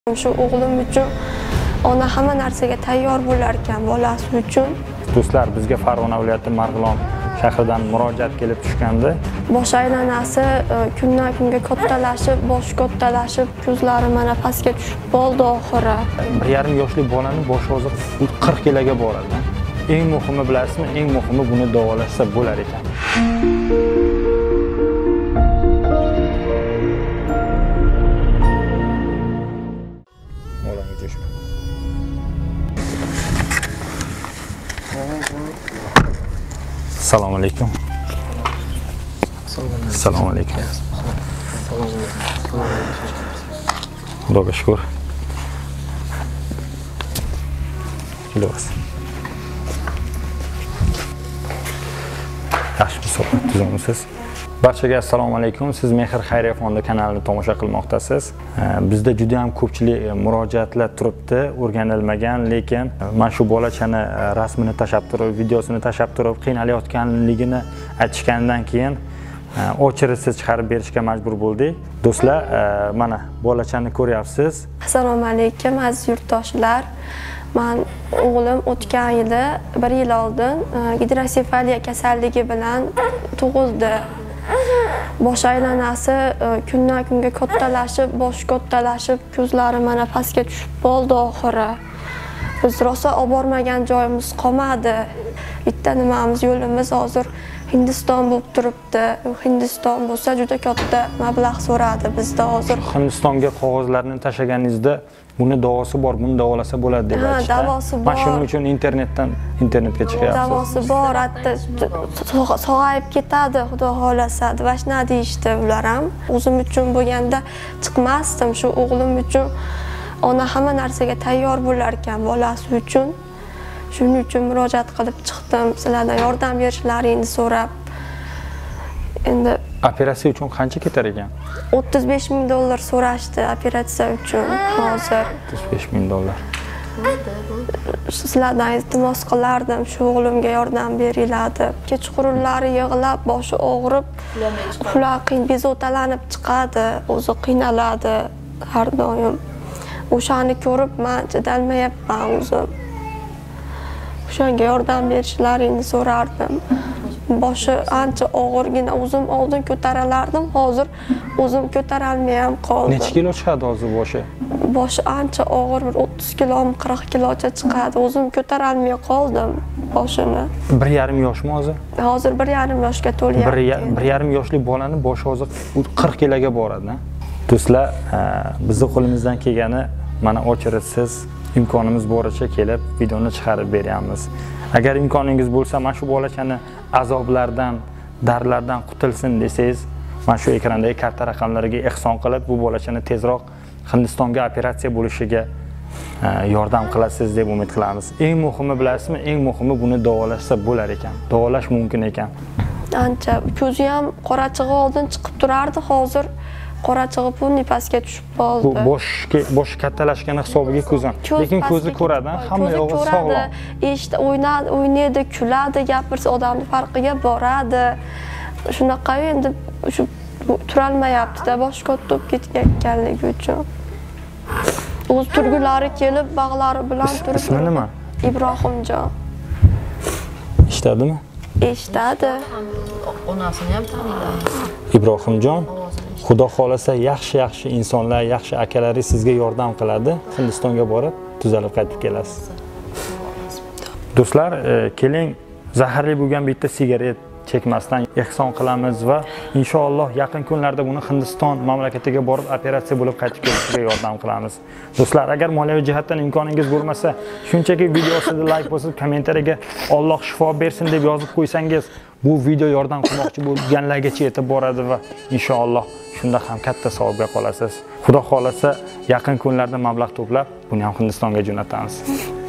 Shu o'g'lim uchun ona hamma narsaga tayyor bo'lar ekan, bolasi uchun. Do'stlar, bizga Farg'ona viloyati Marg'ilon shahridan murojaat kelib tushgandi. Bosh aylanasi kundan kunga kattalashib, boshi kattalashib, ko'zlari mana pastga tushib bo'ldi oxiri. 1,5 yoshli bolani boshi hozir 40 kiloga boradi. Eng muhimi bilasizmi? Eng muhimi buni davolashsa bo'lar ekan. Assalomu alaykum. Assalomu alaykum. Xudoga shukr. Kelavers. Yaxshimisiz, tuzimisiz? Barchaga assalomu alaykum. Siz Mehr Xayriya fondi kanalini tomosha qilmoqdasiz. Bizda juda ham ko'pchilik murojaatlar turibdi, o'rganilmagan, lekin mana shu bolachani rasmini tashab turib, videosini tashab turib, qiynalayotganligini aytishgandan keyin o'chirisiz chiqarib berishga majbur bo'ldik. Do'stlar, mana bolachani ko'ryapsiz. Assalomu alaykum aziz yurtdoshlar. Men o'g'lim o'tgan yili 1 yil oldin gidrosefaliya kasalligi bilan tug'ildi. Bosh aylanasi kundan kunga kattalashib, boshi kattalashib, ko'zlari mana pastga tushib bo'ldi oxiri. Biz rosa olib bormagan joyimiz qolmadi. Bitta nimamiz yo'limiz hozir Hindiston bo'lib turibdi. Hindiston bo'lsa juda katta mablag' so'radi bizda hozir. Hindistonga qog'ozlarni tashaganingizda buni davosi bor, buni davolasa bo'ladi deb aytishdi. Davosi bor. Mana shuning uchun internetga chiqyapsiz. Davosi bor, hatto sog'ayib ketadi, xudo xolasa. Vashna deyishdi ular ham. O'zim uchun bo'lganda chiqmasdim, shu o'g'lim uchun ona hamma narsaga tayyor bo'lar ekan, bolasi uchun. Shuning uchun murojaat qilib chiqdim, sizlardan yordam berishlaringizni so'rab. Endi operatsiya uchun qancha ketar ekan? 35 ming dollar so'rashdi operatsiya uchun hozir. 35 ming dollar. Sizlardan iltimos qilardim, shu o'g'limga yordam beringlar deb. Kechqurunlari yig'lab, boshi og'rib, uxlar qiyin bezotalanib chiqadi, o'zi qiynaladi har doim. O'shani ko'rib men chidolmayapman o'zim. O'shanga yordam berishlaringizni so'rardim. Boshi ancha og'irgina, o'zim oldin ko'taralardim, hozir o'zim ko'tarolmay ham qoldim. Necha kilo chiqadi hozir boshi? Boshi ancha og'ir, 30 kilo, 40 kilocha chiqadi. O'zim ko'tarolmay qoldim boshini. 1,5 yoshmi hozir? Hozir 1,5 yoshga to'lyapti. 1,5 yoshli bolani boshi hozir 40 kiloga boradi. Do'stlar, bizning qo'limizdan kelgani mana o'chirisiz imkonimiz boricha kelib videoni chiqarib beryapmiz. Agar imkoningiz bo'lsa, mana shu bolachani azoblardan, dardlardan qutulsin desangiz, mana shu ekrandagi karta raqamlariga ehson qilib, bu bolachani tezroq Hindistonga operatsiya bo'lishiga yordam qilasiz deb umid qilamiz. Eng muhimi bilasizmi? Eng muhimi buni davolashsa bo'lar ekan. Davolash mumkin ekan. Ancha ko'zi ham qorachig'i oldin chiqib turardi, hozir qorachig'i bunday pastga tushib qoldi. Bu bosh kattalashgani hisobiga ko'zim. Lekin ko'zi ko'radi, hamma yog'i sog'lom. Eshitdi, o'ynaydi, kuladi, gapirsa odamning farqiga boradi. Shunaqa endi shu turolmayapti-da, boshi katta bo'lib ketganligi uchun. O'z turgulari kelib, bag'lari bilan turib. Ismi nima? Ibrohimjon. Eshitadimi? Eshitadi. Onasini ham taniydi. Ibrohimjon, Xudo xolasa yaxshi insonlar, yaxshi akalaringiz sizga yordam qiladi. Hindistonga borib, tuzalib qaytib kelasiz. Do'stlar, keling, zaharli bo'lgan bitta sigaret chekmasdan ehson qilamiz va inshaalloh yaqin kunlarda buni Hindiston mamlakatiga borib operatsiya bo'lib qaytib kelishiga yordam qilamiz. Do'stlar, agar moliyaviy jihatdan imkoningiz bo'lmasa, shunchaki video ostida like bosib, kommentariyaga Alloh shifo bersin deb yozib qo'ysangiz, bu video yordam qilmoqchi bo'lganlargacha yetib boradi va inshaalloh shunda ham katta savobga qolasiz. Xudo xolasa yaqin kunlarda mablag' to'plab, buni ham Hindistonga jo'natamiz.